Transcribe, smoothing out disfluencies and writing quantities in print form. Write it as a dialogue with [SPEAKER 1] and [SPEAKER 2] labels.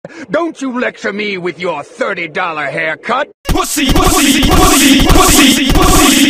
[SPEAKER 1] Don't you lecture me with your $30 haircut.
[SPEAKER 2] Pussy, pussy, pussy.